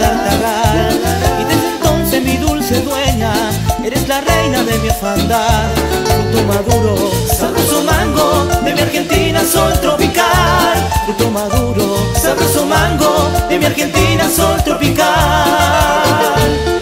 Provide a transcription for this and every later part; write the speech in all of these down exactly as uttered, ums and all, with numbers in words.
Tartagal. Y desde entonces mi dulce dueña, eres la reina de mi orfandad. Fruto maduro, sabroso mango, de mi Argentina sol tropical. Fruto maduro, sabroso mango, de mi Argentina sol tropical.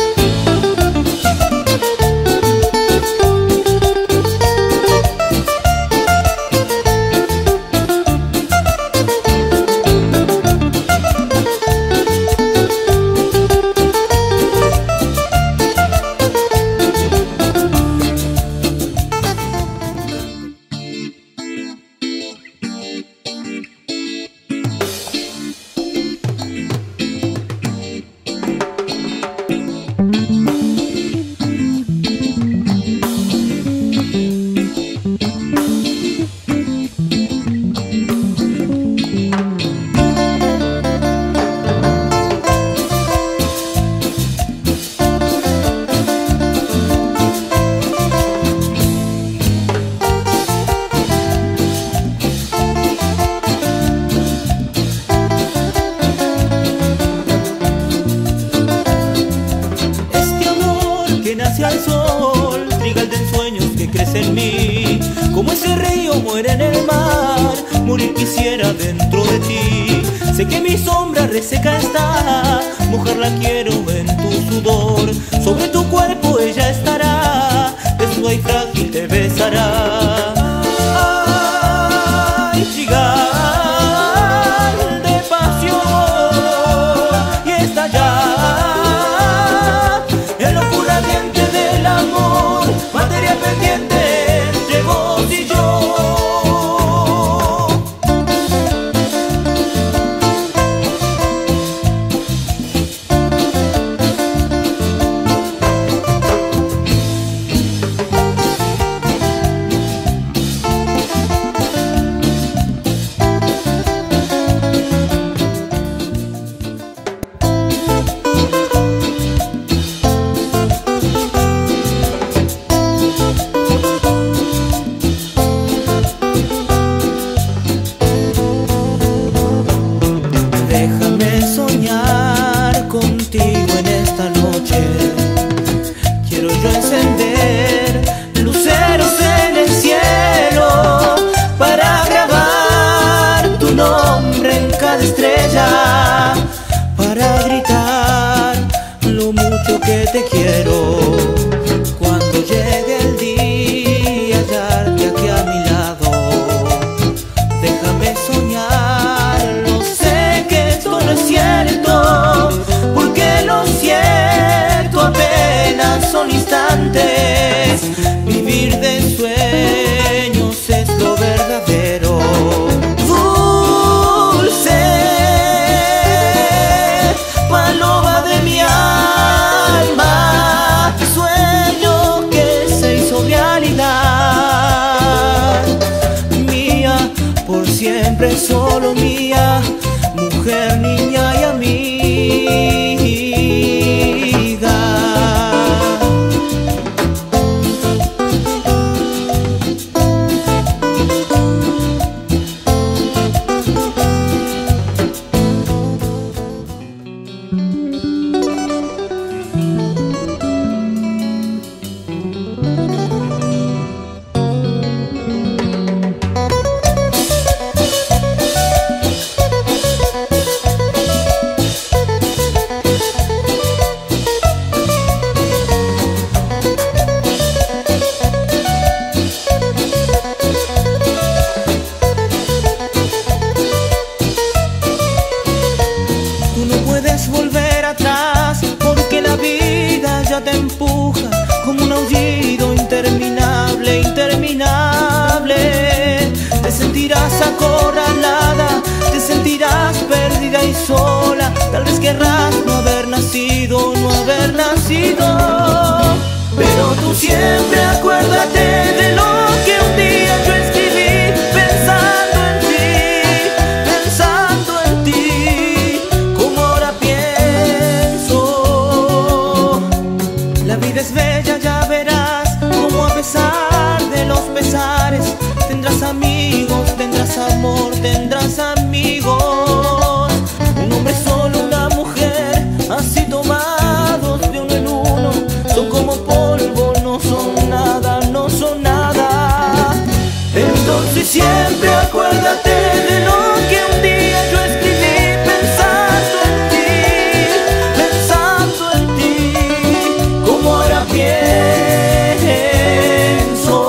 Al sol, trigal de ensueños que crece en mí. Como ese río muere en el mar, morir quisiera dentro de ti. Sé que mi sombra reseca está, mojarla quiero en tu sudor. Sobre tu cuerpo ella estará, desnuda y frágil te besará. Ay, trigal de pasión, y estallar en locura ardiente del amor, materia pendiente entre vos y yo. Déjame soñar contigo en esta noche. Quiero yo encender luceros en el cielo para grabar tu nombre en cada estrella, para gritar lo mucho que te quiero. Cuando llegue el día, hallarte aquí a mi lado. Déjame soñarlo, sé que esto no es cierto, porque lo cierto apenas son instantes. Vivir de sueños es lo verdadero. Dulce paloma de mi alma, sueño que se hizo realidad. Mía por siempre, solo mía, mujer, niña y amiga. Te empuja como un aullido interminable, interminable. Te sentirás acorralada, te sentirás perdida y sola. Tal vez querrás no haber nacido, no haber nacido. Pero tú siempre acuérdate de lo que un día yo escribí, pensando en ti, pensando en ti, como ahora pienso. La vida es bella, ya verás, como a pesar de los pesares, tendrás amigos, tendrás amor, tendrás amigos. Un hombre solo, una mujer, a así tomados de uno en uno, son como polvo, no son nada, no son nada. Entonces siempre acuérdate de lo que un día yo escribí, pensando en ti, pensando en ti, como ahora pienso.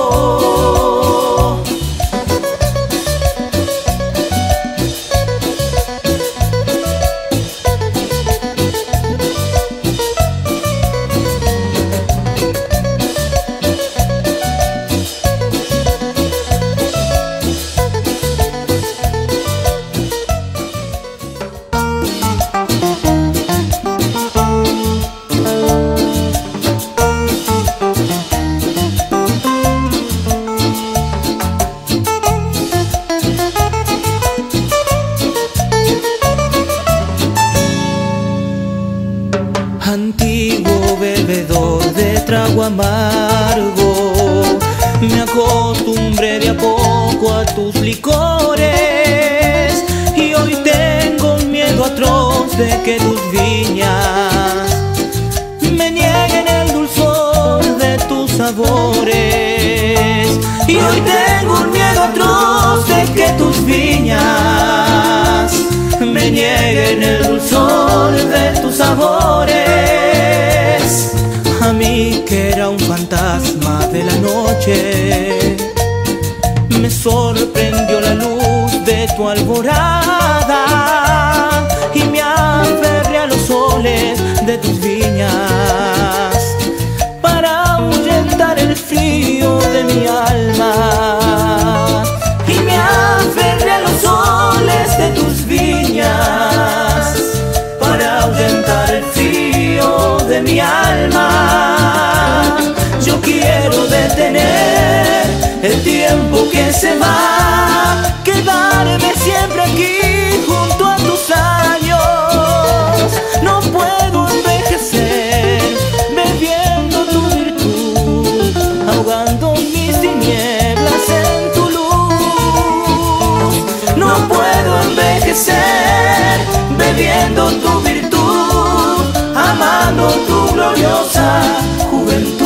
Antiguo bebedor de trago amargo, me acostumbré de a poco a tus licores, y hoy tengo un miedo atroz de que tus viñas me nieguen el dulzor de tus sabores. Y hoy tengo un miedo atroz de que tus viñas me nieguen el dulzor de tus sabores. A mí que era un fantasma de la noche, me sorprendió la luz de tu alborada, y me aferré a los soles de tus viñas para ahuyentar el frío de mi alma. Y me aferré a los soles de tus viñas para ahuyentar el frío de mi alma. Yo quiero detener el tiempo que se va, quedarme siempre aquí junto a tus años. No puedo envejecer bebiendo tu virtud, ahogando mis tinieblas en tu luz. No puedo envejecer bebiendo tu virtud, amando tu gloriosa juventud.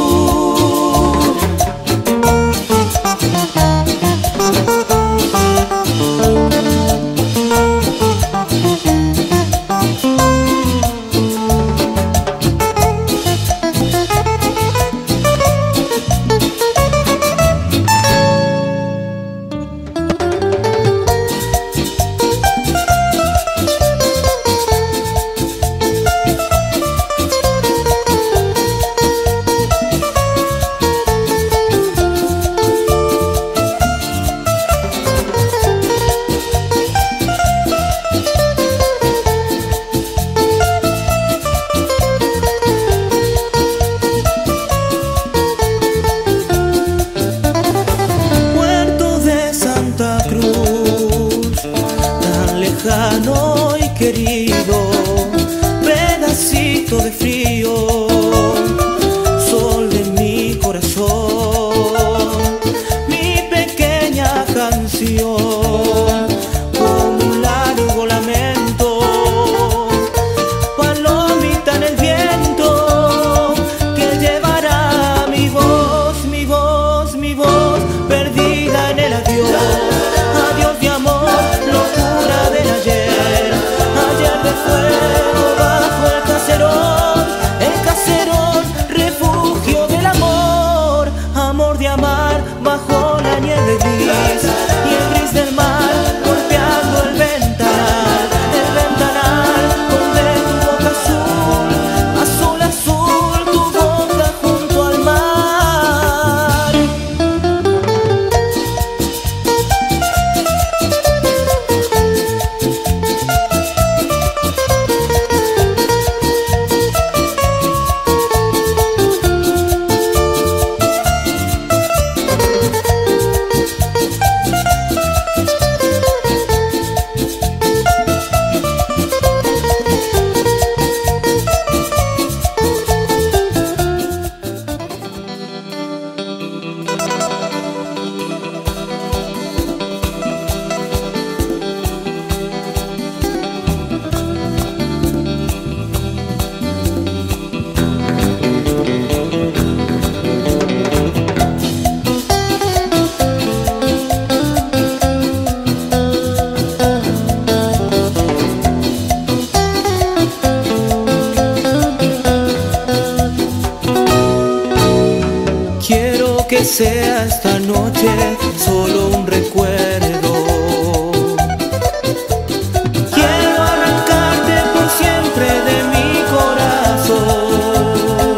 Lejano y querido, pedacito de frío, sol de mi corazón, mi pequeña canción, con un largo lamento, palomita en el viento, que llevará mi voz, mi voz, mi voz, perdida en el adiós, adiós de amor, locura del ayer, ayer de fuego bajo el caserón, el caserón. sea esta noche solo un recuerdo. Quiero arrancarte por siempre de mi corazón,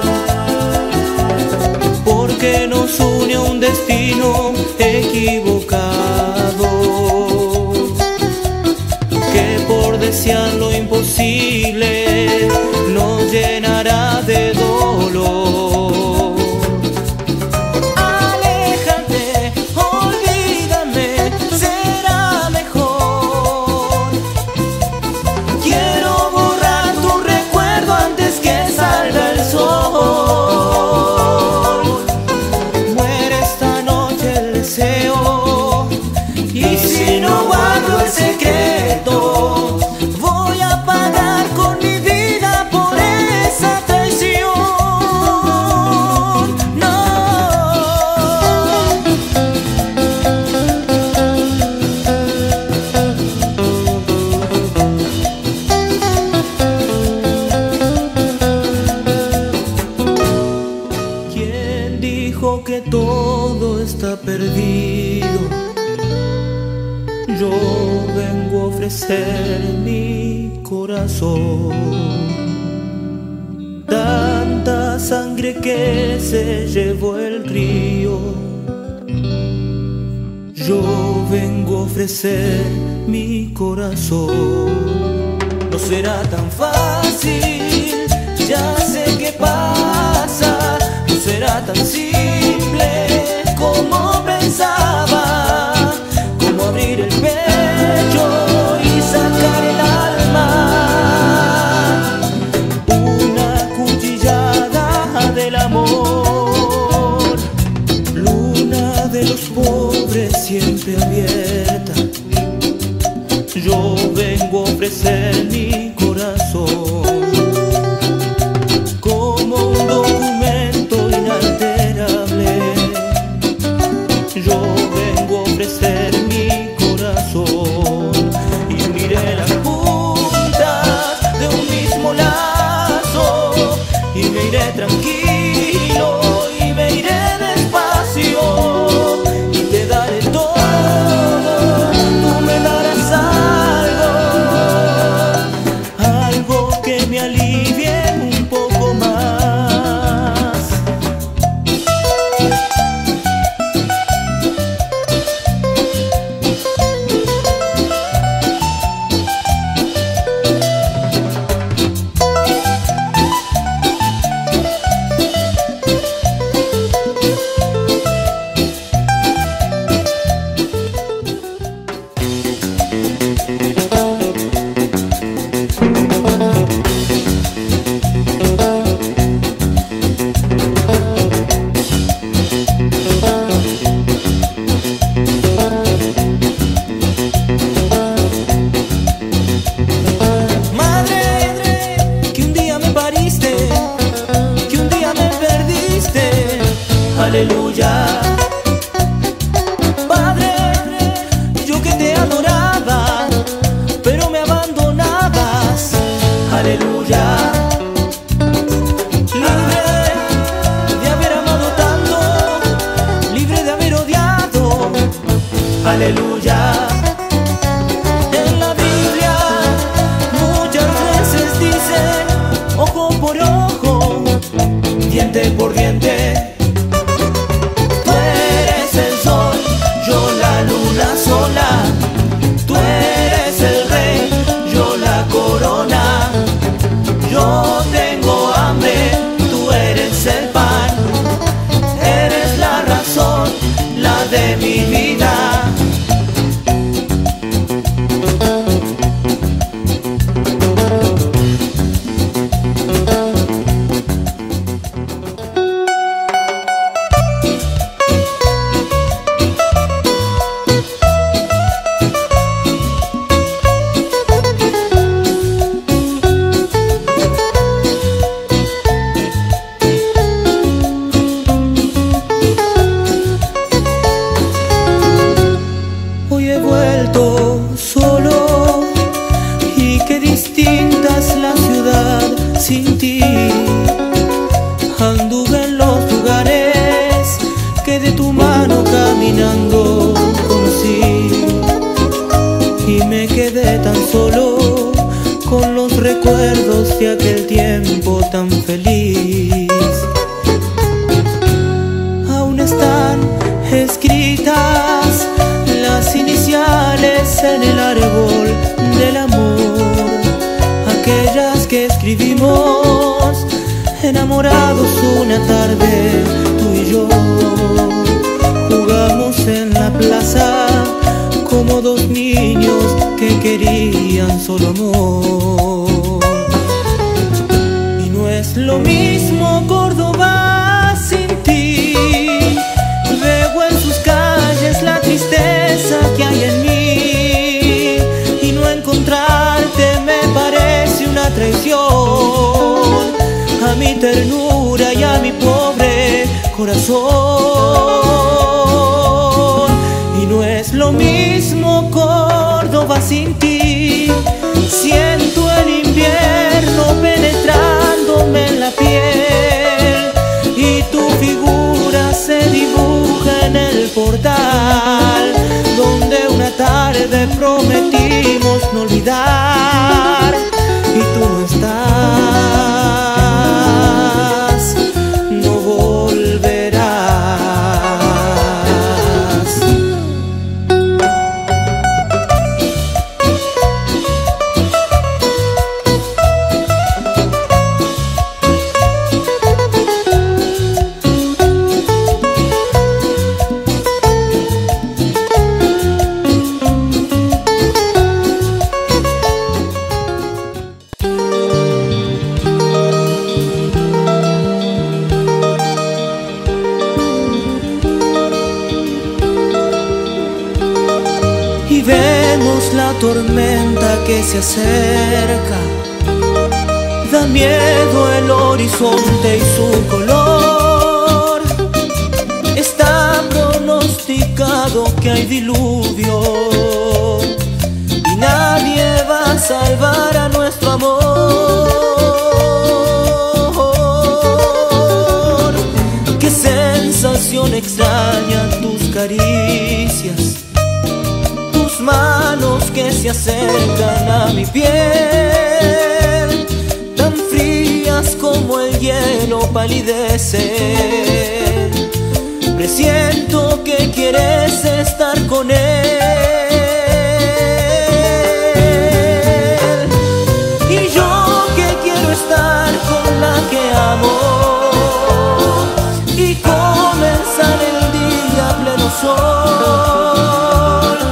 porque nos une un destino equivocado, que por desear lo imposible nos llenará de dolor. Que todo está perdido, yo vengo a ofrecer mi corazón. Tanta sangre que se llevó el río, yo vengo a ofrecer mi corazón. No será tan fácil, ya sé qué pasa, no será tan simple como pensaba, como abrir el pecho y sacar el alma. Una cuchillada del amor, luna de los pobres siempre abierta. Yo vengo a ofrecer mi corazón como un documento inalterable. Yo vengo a ofrecer mi corazón y uniré las puntas de un mismo lazo, y me iré tranquilo y me iré despacio, y te daré todo, tú me darás algo, algo que me alivie un poco más. Aleluya. Padre, yo que te adoraba, pero me abandonabas. Aleluya. Libre de haber amado tanto, libre de haber odiado. Aleluya. En la Biblia muchas veces dicen ojo por ojo, diente por diente. Tú eres el rey, yo la corona. Yo tengo hambre, tú eres el pan. Eres la razón, la de mi vida. recuerdos de aquel tiempo tan feliz. Aún están escritas las iniciales en el árbol del amor, aquellas que escribimos enamorados una tarde, tú y yo. Jugamos en la plaza como dos niños que querían solo amor. Y no es lo mismo Córdoba sin ti. Veo en sus calles la tristeza que hay en mí, y no encontrarte me parece una traición a mi ternura y a mi pobre corazón. Y no es lo mismo Córdoba sin ti. Siento el invierno penetrándome en la piel, y tu figura se dibuja en el portal donde una tarde prometimos no olvidar, y tú no estás, no volverás. Y vemos la tormenta que se acerca, da miedo el horizonte y su color. Está pronosticado que hay diluvio, y nadie va a salvar a nuestro amor. Qué sensación extraña tus caricias, manos que se acercan a mi piel, tan frías como el hielo palidecen. Presiento que quieres estar con él, y yo que quiero estar con la que amo, y comenzar el día a pleno sol,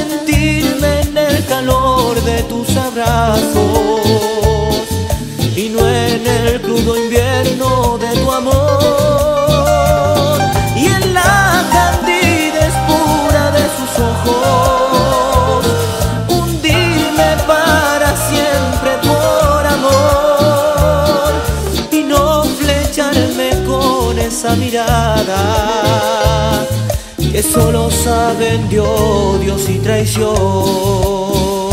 de tus abrazos, y no en el crudo invierno de tu amor, y en la candidez pura de sus ojos, hundirme para siempre por amor, y no flecharme con esa mirada que solo saben de odios y traición.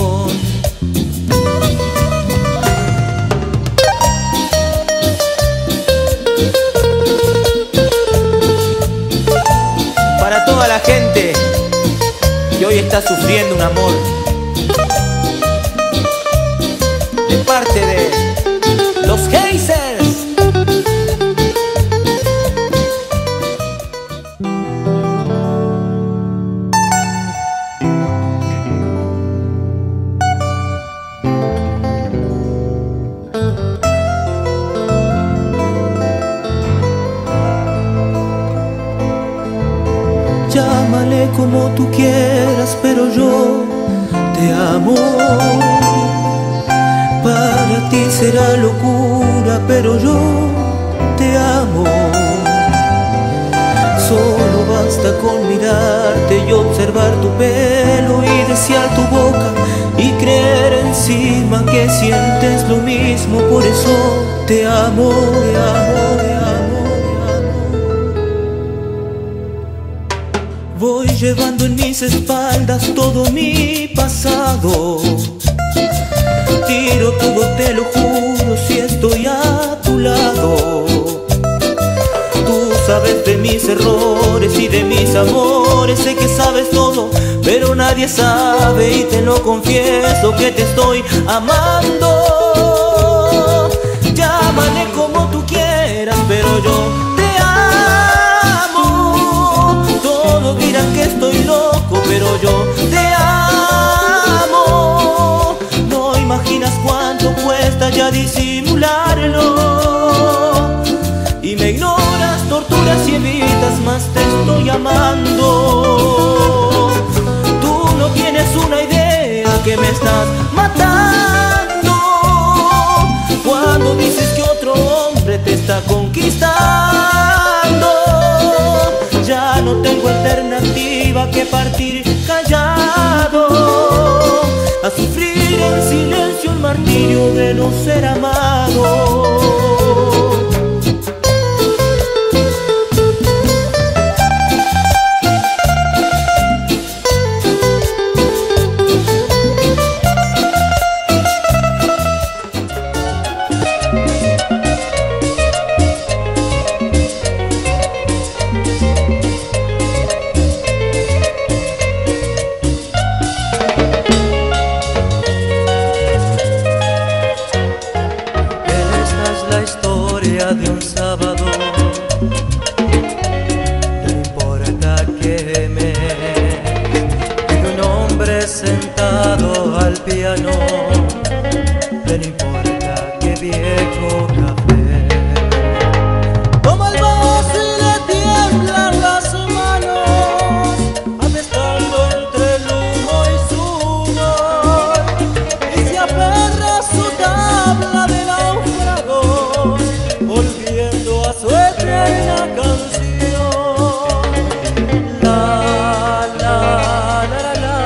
Para toda la gente que hoy está sufriendo un amor, de parte de los Geysers. Llámale como tú quieras, pero yo te amo. Para ti será locura, pero yo te amo. Solo basta con mirarte y observar tu pelo y desear tu boca y creer encima que sientes lo mismo. Por eso te amo, te amo, te amo. Voy llevando en mis espaldas todo mi pasado. Tiro todo, te lo juro, si estoy a tu lado. Tú sabes de mis errores y de mis amores, sé que sabes todo, pero nadie sabe, y te lo confieso que te estoy amando. estoy amando. Tú no tienes una idea que me estás matando cuando dices que otro hombre te está conquistando. Ya no tengo alternativa que partir callado a sufrir en silencio el martirio de no ser amado. De un sábado, no importa que me diga un hombre sentado al piano, no importa que viejo café. Toma el vaso y le tiemblan las manos, apestando entre el humo y su humor, y se aferra a su tabla de náufragos, volviendo a su eterna canción. La, la, la, la, la,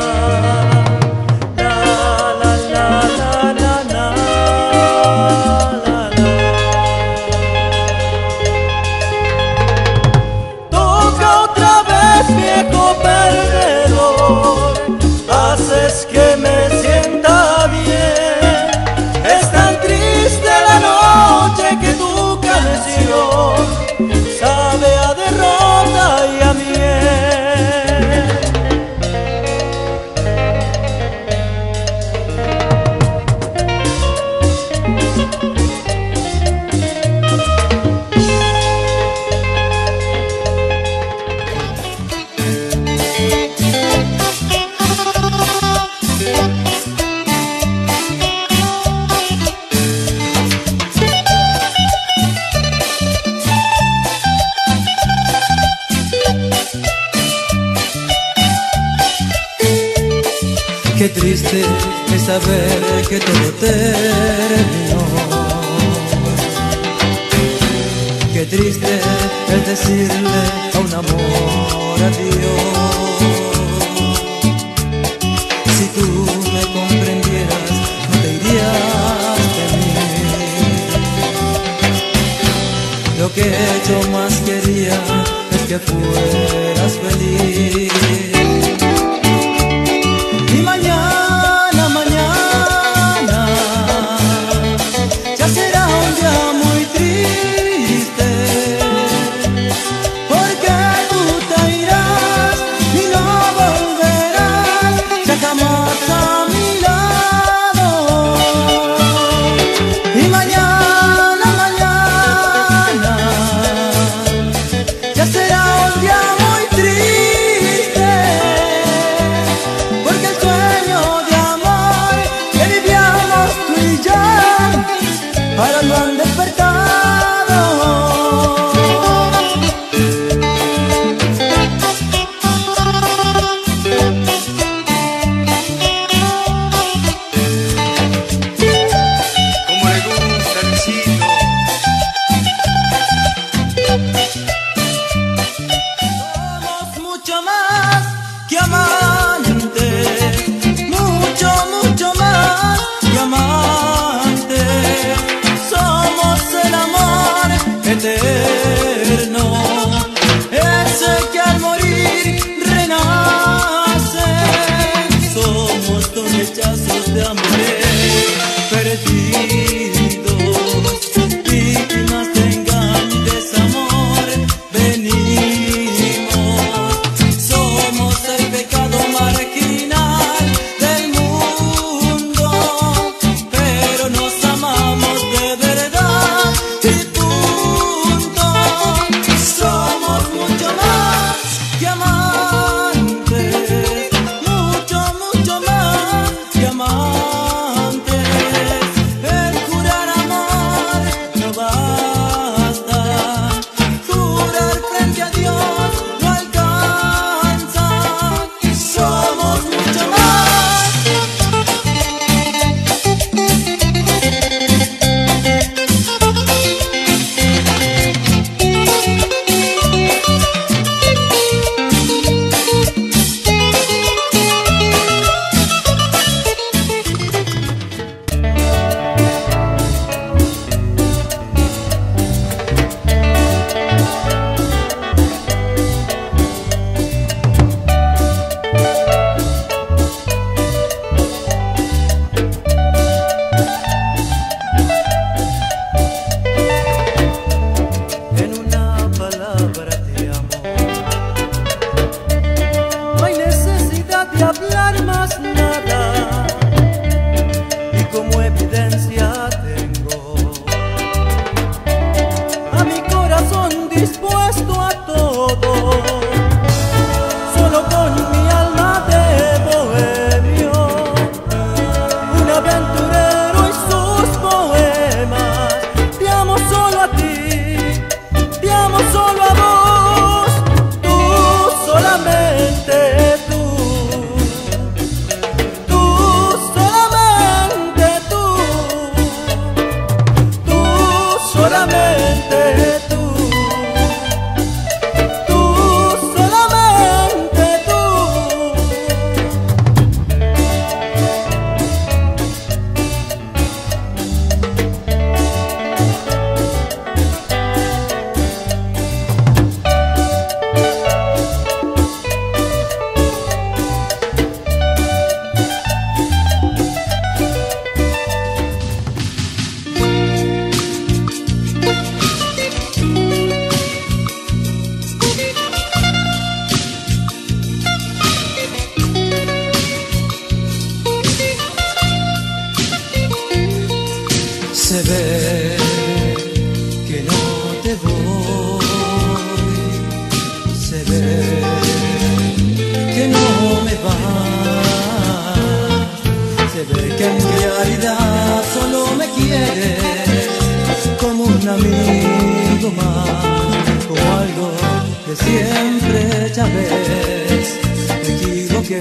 la, la, la, la, la, la, la. Toca otra vez, viejo perdedor, haces que me sienta bien. Es tan triste la noche que tu canción sabe a derrota y a miel. Qué triste es saber que todo terminó. Qué triste es decirle a un amor adiós. Si tú me comprendieras, no te irías de mí. Lo que yo más quería es que fueras feliz. Y mañana, mañana, ya será un día muy triste, porque tú te irás y no volverás ya jamás a mi lado. Y mañana, mañana, ya será un día muy triste, porque el sueño de amor que vivíamos tú y yo ahora lo han despertado. Como le gusta Luisito. Somos mucho más que amantes, mucho, mucho más que amantes. Somos el solamente tú. Tú, solamente tú. Se ve que no te voy, se ve que no me vas, se ve que en realidad solo me quieres como un amigo más, como algo que siempre ya ves. Me equivoqué,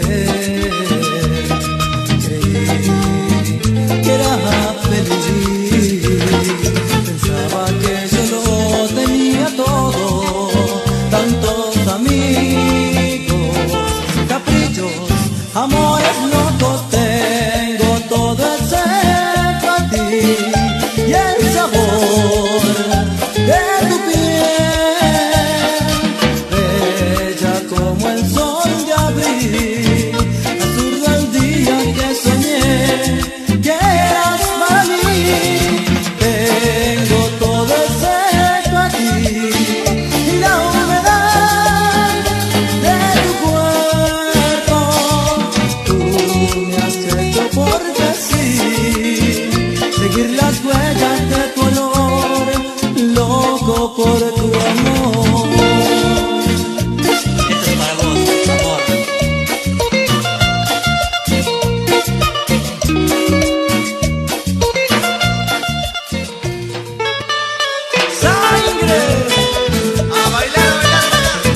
creí que era feliz, pensaba que yo lo tenía todo, tantos amigos, caprichos, amores locos, tengo todo excepto a ti y el sabor de tu piel, bella como el sol de abril, absurdo el día que soñé que eras para mí. Tengo todo excepto a ti y la humedad de tu cuerpo. Tú me has hecho porque sí seguir las huellas de tu olor, loco por tu amor. Esto es para vos, amor. A bailar, a bailar.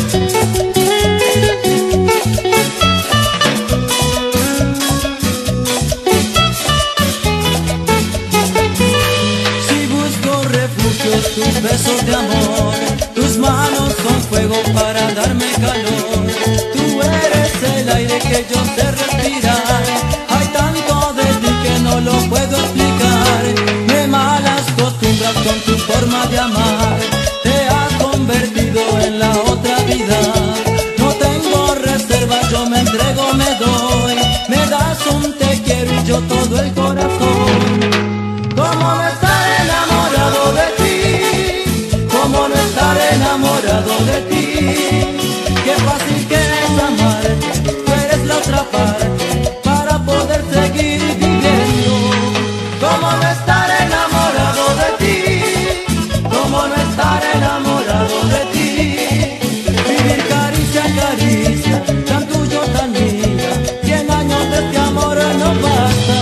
Si busco refugio, tus besos de amor, tus manos son fuego para darme calor. Tú eres el aire que yo sé respirar. Hay tanto de ti que no lo puedo explicar. Me malas costumbras con tu forma de amar. Te has convertido en la otra vida. No tengo reservas, yo me entrego, me doy. Me das un te quiero y yo todo el corazón. ¿Cómo no estar enamorado de ti? ¿Cómo no estar enamorado de ti? Qué fácil que es amarte, tú eres la otra parte para poder seguir viviendo. ¿Cómo no estar enamorado de ti? ¿Cómo no estar enamorado de ti? Vivir caricia a caricia, tan tuyo, tan mía, cien años de este amor no basta.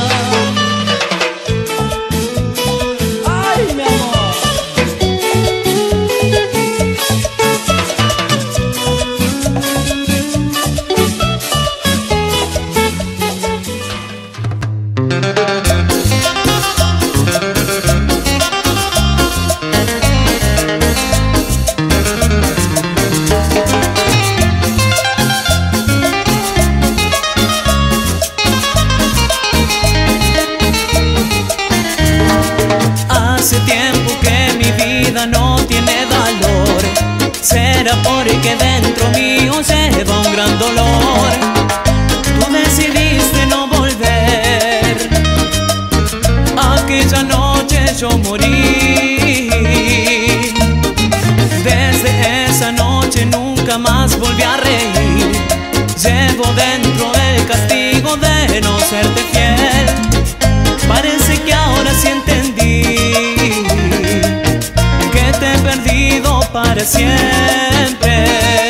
¡Ay, mi amor! Hace tiempo que mi vida no tiene valor. Será porque dentro mío lleva un gran dolor. Tú decidiste no volver. Aquella noche yo morí. Desde esa noche nunca más volví a reír. Llevo dentro el castigo de no serte fiel. Parece que ahora sí entendí que te he perdido para siempre.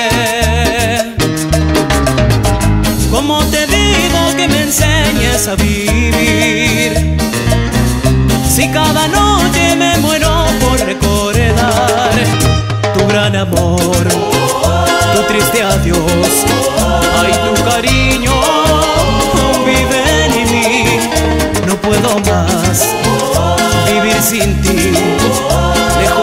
¿Cómo te digo que me enseñes a vivir? Si cada noche me muero por recordar tu gran amor, tu triste adiós, ay, tu cariño vive en mí. No puedo más vivir sin ti, lejos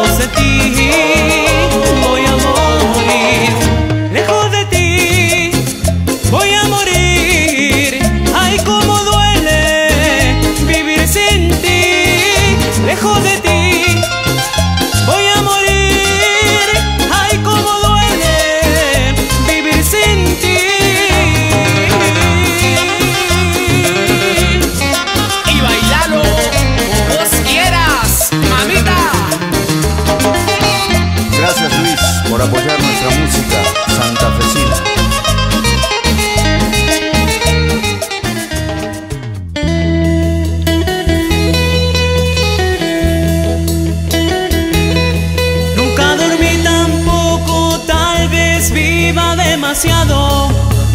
demasiado.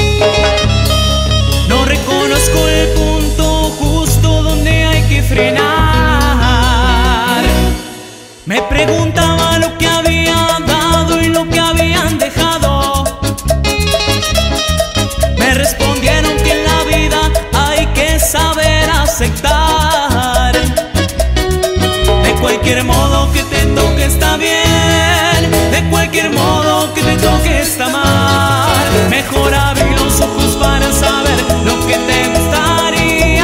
No reconozco el punto justo donde hay que frenar. Me preguntaba lo que había dado y lo que habían dejado. Me respondieron que en la vida hay que saber aceptar. De cualquier modo que te toque está bien, de cualquier modo que te toque está mal. Mejor abrir los ojos para saber lo que te gustaría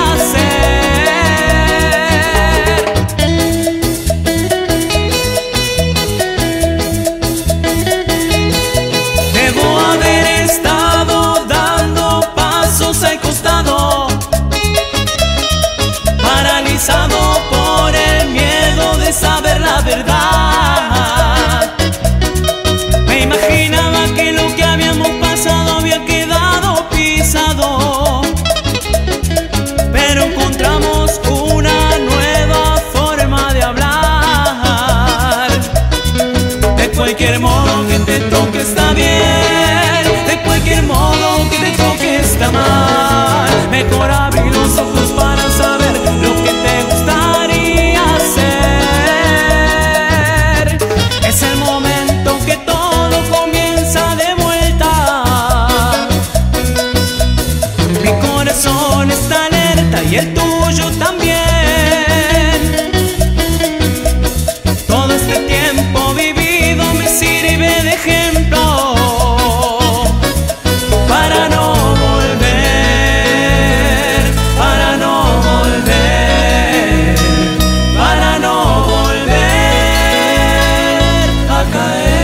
hacer. Debo haber estado dando pasos al costado, paralizado por el miedo de saber la verdad. Me imaginaba que lo que habíamos pasado había quedado pisado, pero encontramos una nueva forma de hablar. De cualquier modo que te toque está bien, de cualquier modo que te toque está mal. Mejor abrir los ojos para saber lo que te gustaría hacer. Es el momento que todo comienza de vuelta. Mi corazón está alerta y el tuyo también. Todo este tiempo vivido me sirve de ejemplo para no volver, para no volver, para no volver a caer.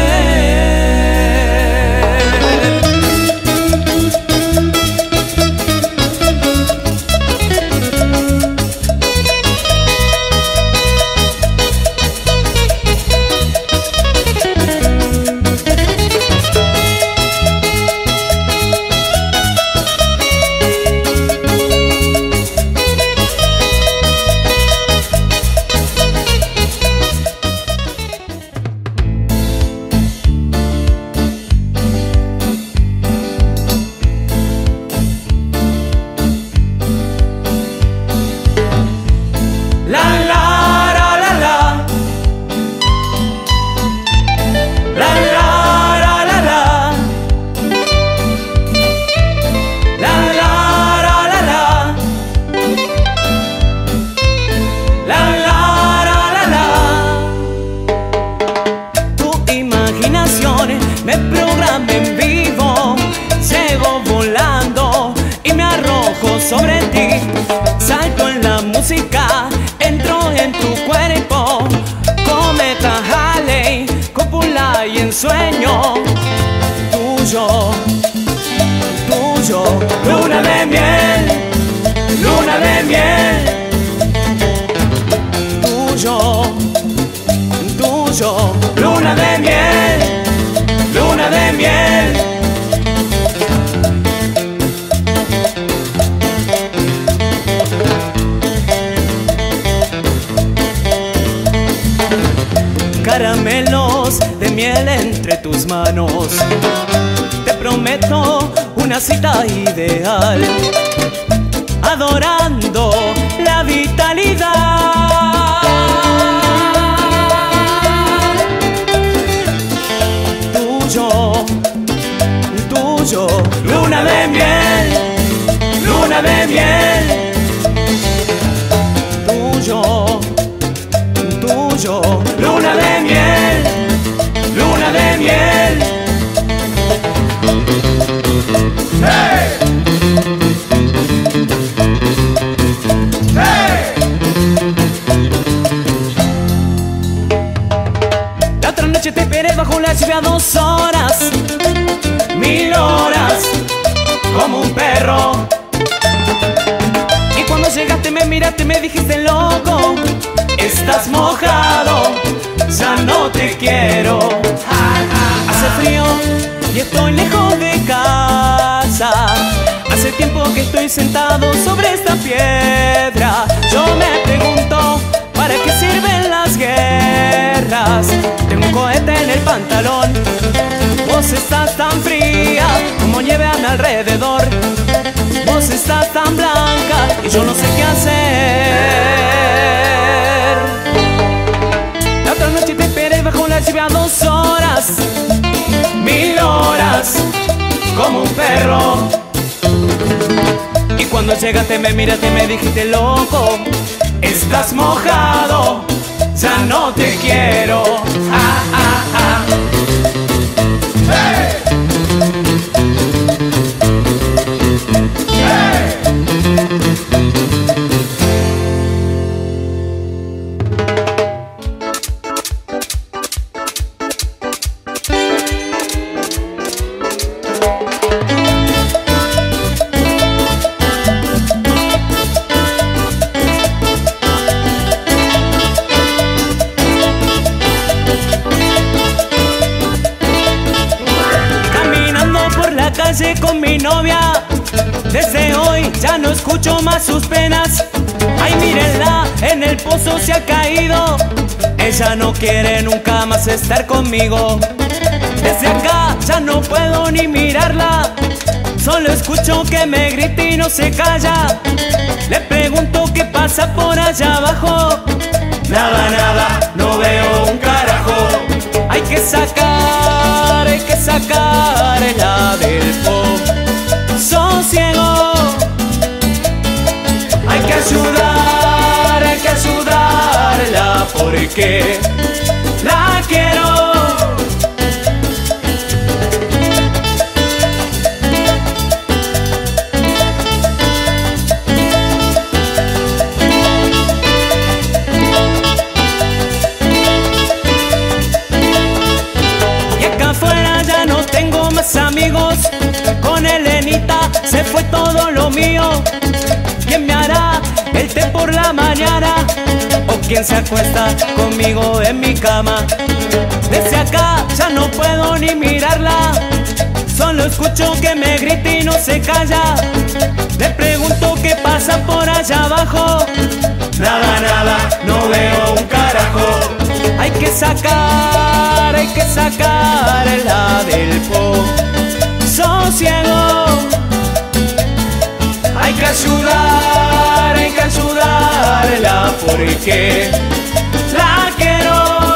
La la la la la, la la la la la, la la la la la, la la la la la. Tu imaginación me programa en vivo, llego volando y me arrojo sobre ti. Salto en la música, entro en tu cuerpo, cometa Halley, cópula y ensueño. Tuyo, tuyo, luna de miel, luna de miel. Tuyo, tuyo, luna de miel, luna de miel. Caramelos de miel entre tus manos, te prometo una cita ideal, adorando la vitalidad. Tuyo, tuyo, luna de miel, luna de miel. Tuyo, tuyo, luna de miel, luna de miel. ¡Hey! ¡Hey! La otra noche te esperé bajo la lluvia dos horas, mil horas, como un perro. Y cuando llegaste me miraste, me dijiste loco, estás mojado, ya no te quiero. Hace frío y estoy lejos de casa. Hace tiempo que estoy sentado sobre esta piedra. Yo me pregunto, ¿para qué sirven las guerras? Tengo un cohete en el pantalón, vos estás tan fría. alrededor. Vos estás tan blanca y yo no sé qué hacer. La otra noche te esperé bajo la lluvia dos horas, mil horas, como un perro. Y cuando llegaste me miraste y me dijiste: loco, estás mojado, ya no te quiero. Ah, ah, ah. ¡Hey! ¡Hey! Con mi novia, desde hoy ya no escucho más sus penas. Ay, mírenla, en el pozo se ha caído. Ella no quiere nunca más estar conmigo. Desde acá ya no puedo ni mirarla, solo escucho que me grita y no se calla. Le pregunto qué pasa por allá abajo. Nada, nada, no veo un carajo. Hay que sacar, hay que sacarla del sosiego. Hay que ayudar, hay que ayudarla porque la quiero. Amigos, con Elenita se fue todo lo mío. ¿Quién me hará el té por la mañana? ¿O quién se acuesta conmigo en mi cama? Desde acá ya no puedo ni mirarla, solo escucho que me grita y no se calla. Le pregunto qué pasa por allá abajo. Nada, nada, no veo un carajo. Hay que sacar, hay que sacarla del sosiego. Hay que ayudar, hay que ayudarla porque la quiero.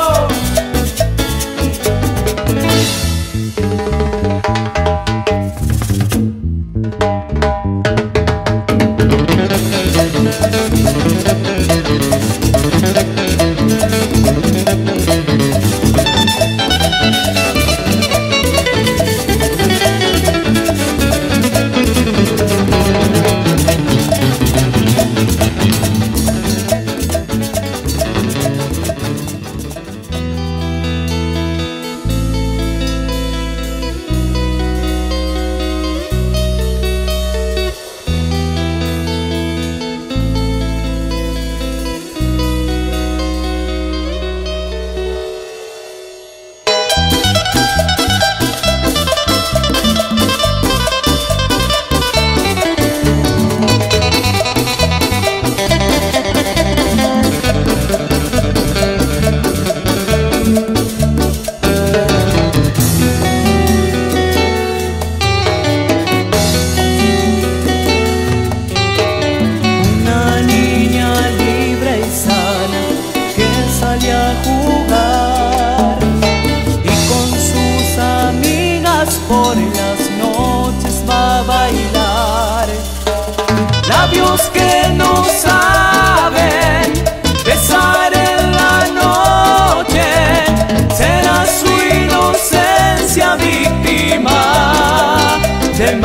Labios que no saben besar en la noche, será su inocencia víctima del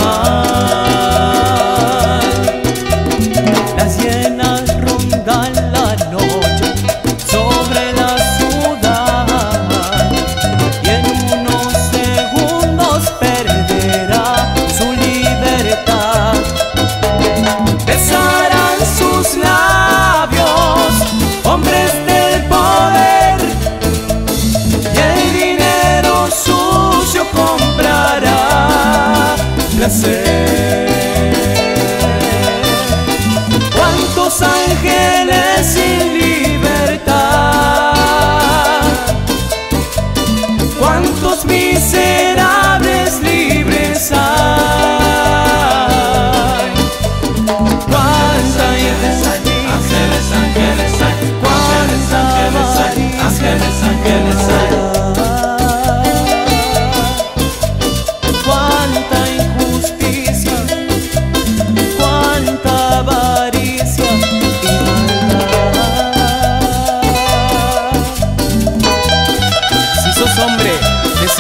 mal. Las hienas rondan la noche sobre la ciudad y en unos segundos perderá su libertad. Besarán sus labios hombres del poder y el dinero sucio comprará placer. ¿Cuántos ángeles sin libertad? ¿Cuántos miserables libres hay?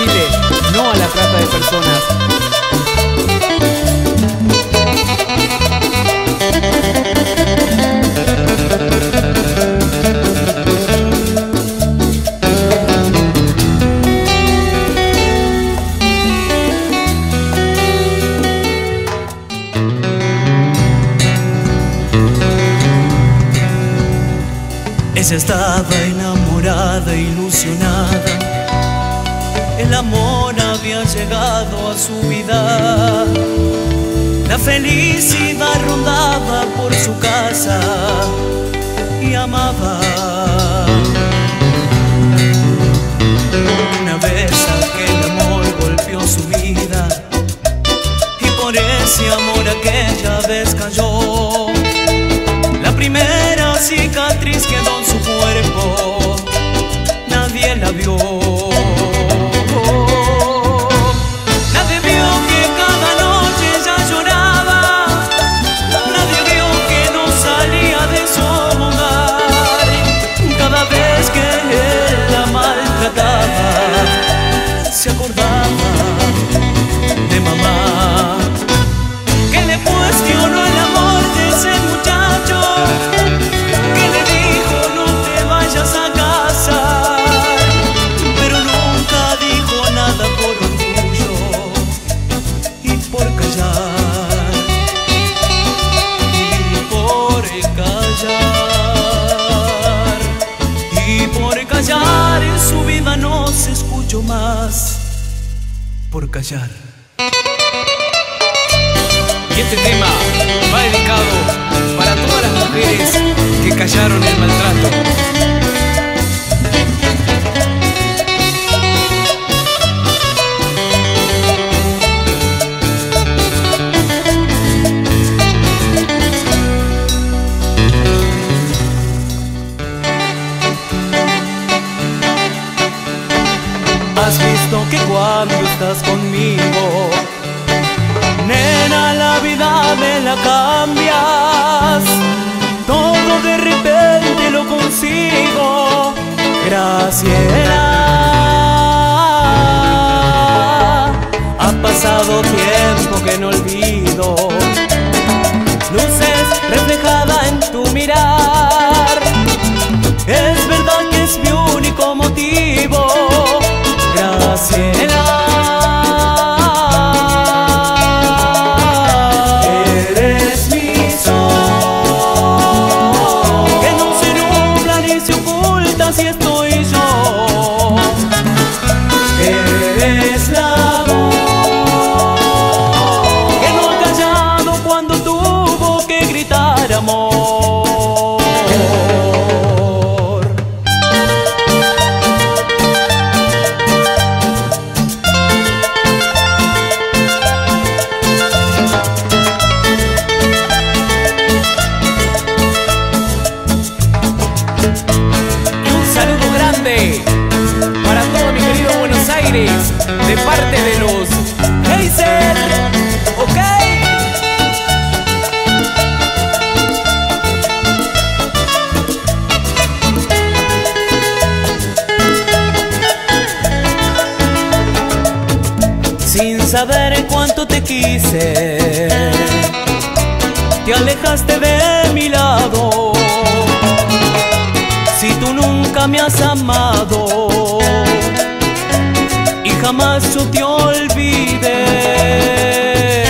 decirle no a la trata de personas. Ella estaba enamorada, ilusionada. El amor había llegado a su vida. La felicidad rondaba por su casa y amaba. Una vez aquel amor golpeó su vida y por ese amor aquella vez cayó. La primera cicatriz quedó en su cuerpo, nadie la vio. Nadie vio que cada noche ella lloraba, nadie vio que no salía de su hogar. Cada vez que él la maltrataba, se acordaba de mamá, que le cuestionó el amor de ese muchacho, que le dijo no te vayas a casar, pero nunca dijo nada por orgullo y por callar, y por callar, y por callar en su vida no se escuchó más, por callar. Y este tema va dedicado para todas las mujeres que callaron el maltrato. Has visto que cuando estás conmigo, nena, la vida me la cambias. Todo de repente lo consigo, Graciela. Ha pasado tiempo que no olvido, luces reflejada en tu mirar. Es verdad que es mi único motivo, Graciela. Si estoy yo, eres la voz que no ha callado cuando tuvo que gritar amor. Para todo mi querido Buenos Aires, de parte de los Geyser, ok. Sin saber cuánto te quise, te alejaste de mi lado. Si tú nunca me has amado y jamás yo te olvidé,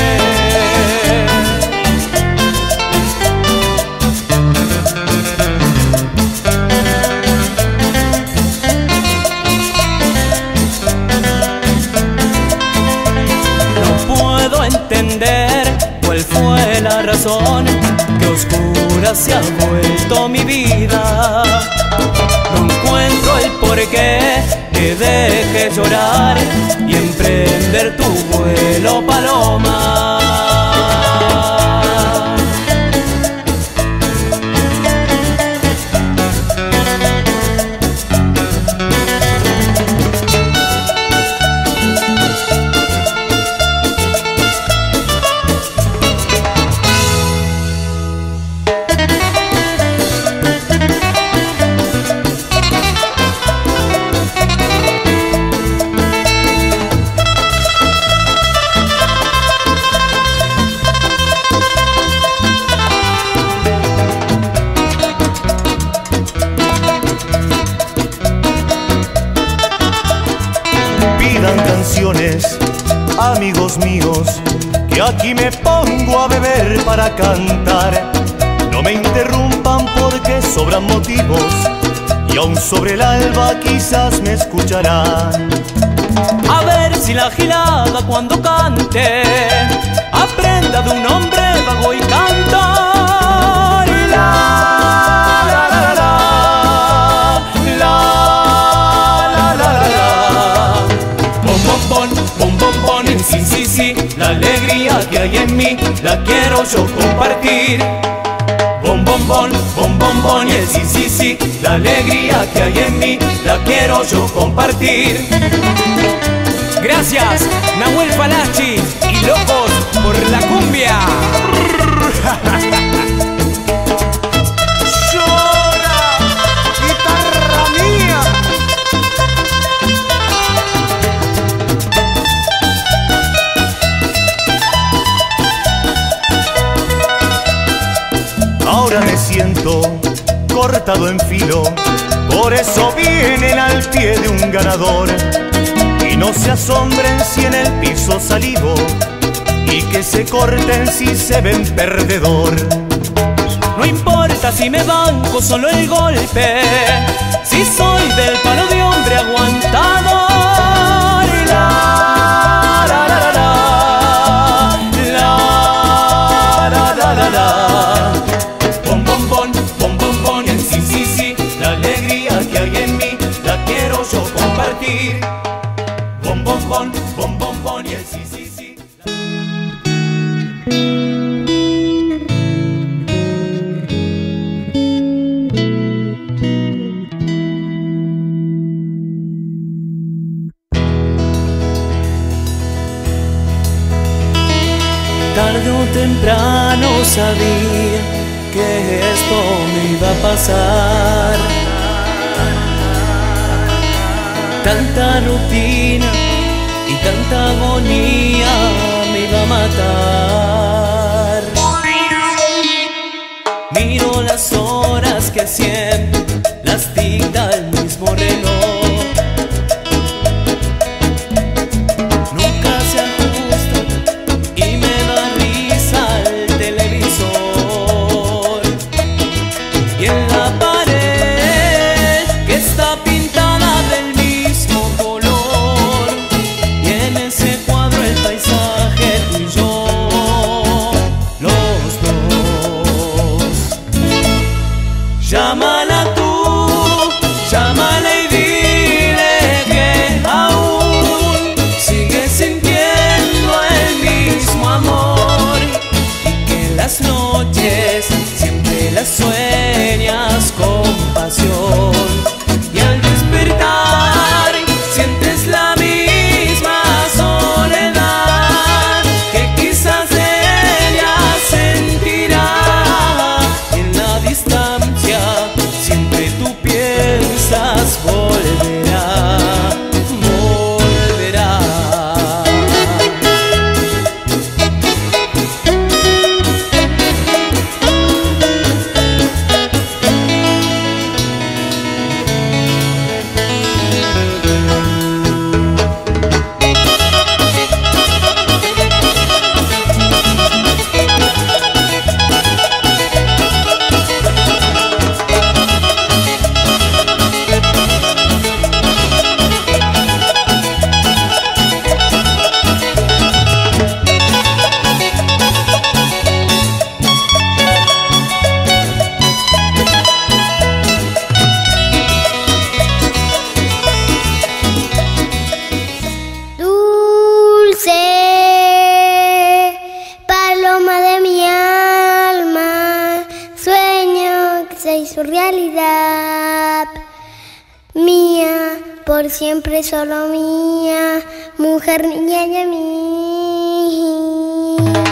no puedo entender cuál fue la razón que oscura se ha vuelto mi vida. No encuentro el porqué que deje llorar y emprender tu vuelo, paloma. quedan canciones, amigos míos, que aquí me pongo a beber para cantar. No me interrumpan porque sobran motivos y aún sobre el alba quizás me escucharán. A ver si la gilada cuando cante aprenda de un hombre vago y cantar. La, la, la, la, la, la, la, la, la. Bom, bom, bom, bom, bom, bom, en sí, sí, sí. La alegría que hay en mí la quiero yo compartir. Bom, bom, bom, bom, bom, bom, y el sí, sí, sí. La alegría que hay en mí la quiero yo compartir. Gracias, Nahuel Falachi y Locos por la cumbia. ¡Llora, guitarra mía! Ahora me siento cortado en filo, por eso vienen al pie de un ganador. Y no se asombren si en el piso salivo, y que se corten si se ven perdedor. No importa si me banco solo el golpe, si soy del palo de hombre aguantador. La, la, la, la, la, la, la, la, la. Bom, bom, bom, bom, bom, bom, en sí, sí, sí. La alegría que hay en mí la quiero yo compartir. Bom, bom, bom, bom, bom, bom, y el sí, sí, sí. Tarde o temprano sabía que esto me iba a pasar. Tanta rutina y tanta agonía me iba a matar. Miro las horas que siempre las dicta el mismo reloj. Nunca se ajusta y me da risa el televisor. Y en la pared que está pintada del mismo color, y en ese cuadro el paisaje tú y yo, los dos. Llámala tú, llámala y dile que aún sigues sintiendo el mismo amor, y que las noches siempre las sueñas con pasión, y al despertar sientes la misma soledad que quizás ella sentirá. Y en la distancia siempre tú piensas volverá, volverá. Dulce paloma de mi alma, sueño que se hizo realidad. Mía, por siempre solo mía, mujer, niña de mi vida.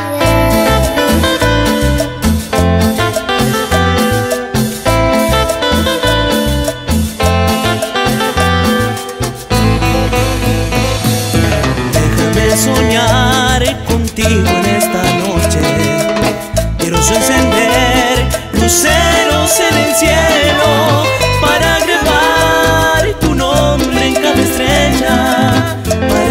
Déjame soñar contigo en esta noche. Quiero yo encender luceros en el cielo para grabar tu nombre en cada estrella, para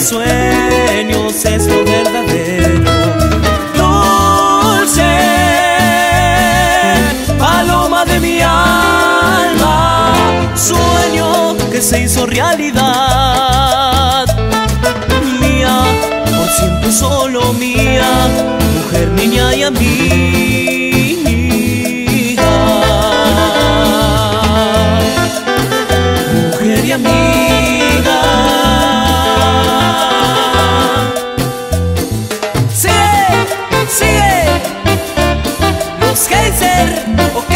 sueños es lo verdadero. Dulce paloma de mi alma, sueño que se hizo realidad. Mía, por siempre solo mía, mujer, niña y amiga. Mujer y amiga. Sigue, sigue. Los Geyser, ok.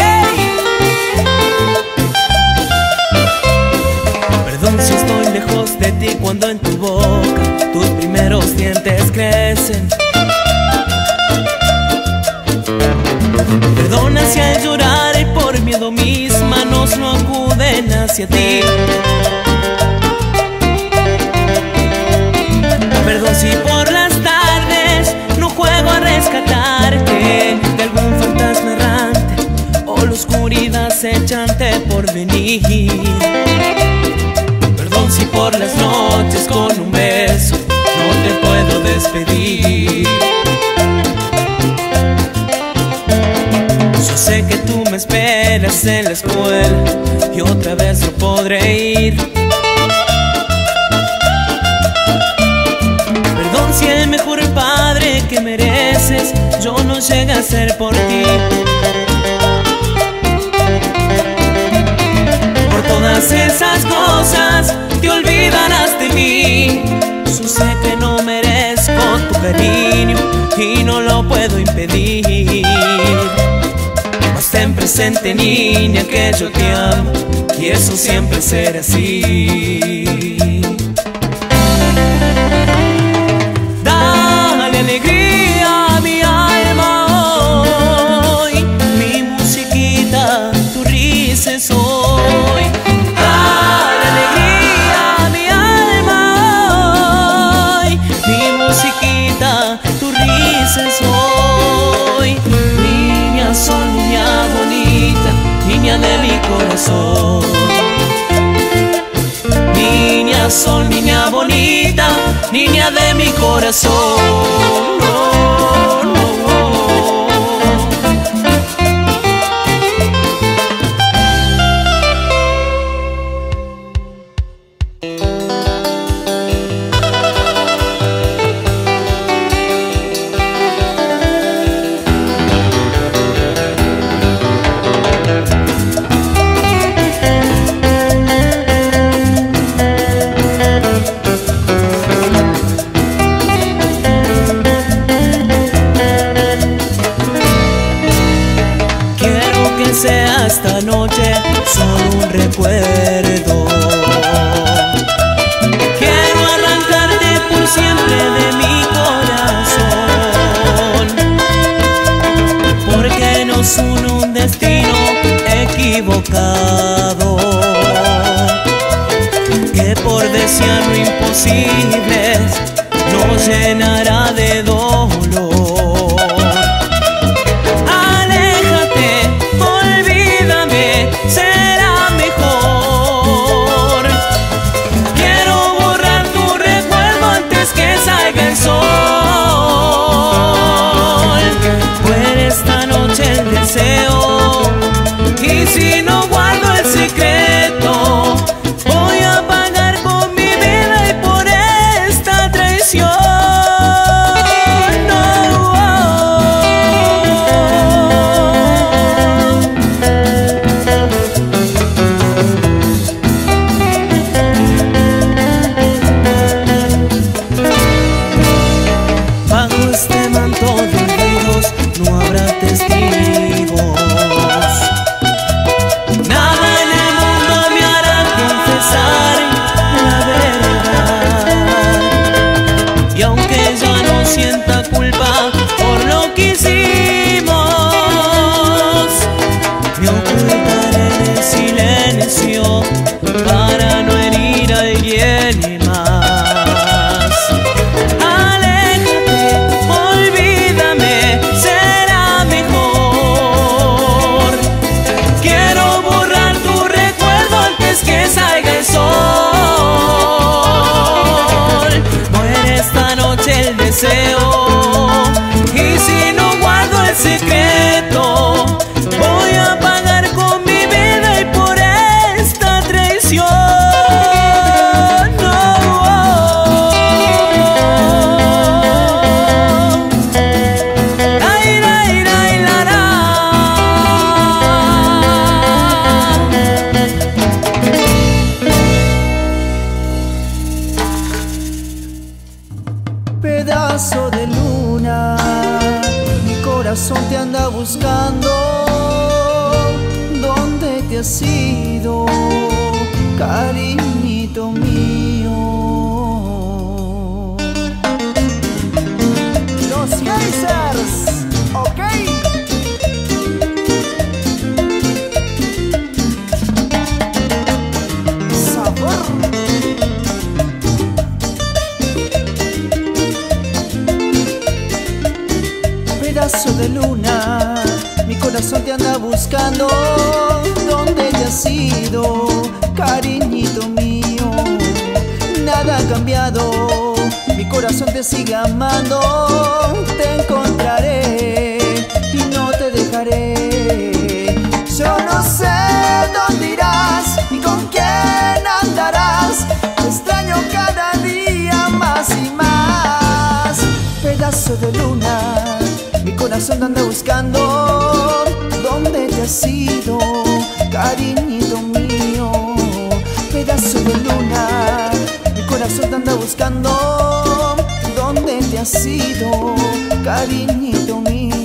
Perdón si estoy lejos de ti cuando en tu boca tus primeros dientes crecen. Perdona si al llorar y por miedo mis manos no acuden hacia ti. Perdón si por las tardes no juego a rescatarte de algún fantasma errante o la oscuridad acechante por venir. Perdón si por las noches con un beso no te puedo despedir. Yo sé que tú me esperas en la escuela y otra vez no podré ir. Perdón si el mejor padre que mereces yo no llegué a ser por ti. Por todas esas cosas te olvidarás de mí. Yo sé que no merezco tu cariño y no lo puedo impedir. Mas ten presente, niña, que yo te amo y eso siempre será así. Dale alegría a mi alma hoy, mi musiquita, tu risa es hoy. Dale alegría a mi alma hoy, mi musiquita, tu risa es hoy. Niña, sol, niña bonita, niña de mi corazón. Niña, sol, niña bonita, niña de mi corazón. No, no, no. Sea esta noche solo un recuerdo. Quiero arrancarte por siempre de mi corazón, porque nos une un destino equivocado, que por desear lo imposible nos llenará de dolor. Será mejor. Quiero borrar tu recuerdo antes que salga el sol. Por esta noche el deseo, y si no guardo el secreto, voy a pagar con mi vida y por esta traición. pedazo de luna, mi corazón te anda buscando. ¿Dónde te has ido, cariñito mío? Los Geysers, ok. Sabor. Pedazo de luna, mi corazón te anda buscando. ¿Dónde te has ido, cariñito mío? Nada ha cambiado, mi corazón te sigue amando. Te encontraré y no te dejaré. Yo no sé dónde irás y con quién andarás. Te extraño cada día más y más. Pedazo de luna, mi corazón te anda buscando. ¿Dónde te has ido, cariñito mío? Pedazo de luna, mi corazón te anda buscando. ¿Dónde te has ido, cariñito mío?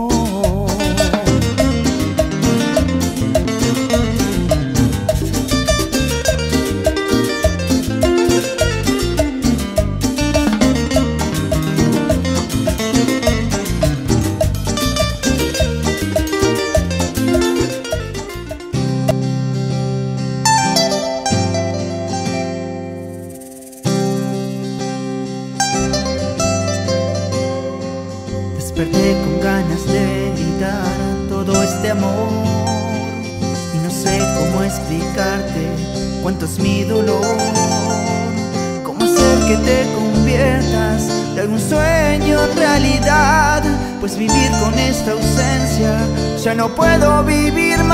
Desperté con ganas de gritar todo este amor y no sé cómo explicarte cuánto es mi dolor. Cómo hacer que te conviertas de algún sueño en realidad, pues vivir con esta ausencia ya no puedo vivir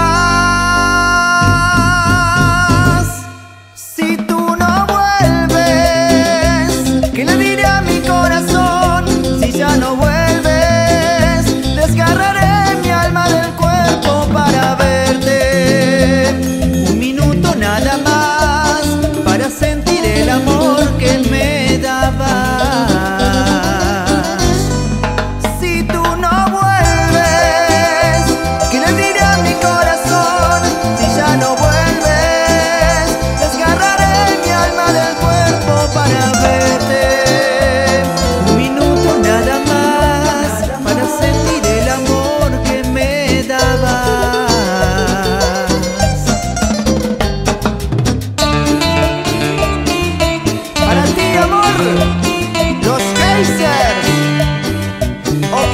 más. Si tú no vuelves, ¿qué le diré a mi corazón si ya no vuelves? Desgarraré mi alma del cuerpo para verte. Un minuto nada más para sentir el amor que me dabas. Si tú no vuelves, ¿qué le diré a mi corazón si ya no vuelves? Desgarraré mi alma del cuerpo para verte. Un minuto nada más para sentir el amor que me dabas. Para ti, amor, los Geysers, ok.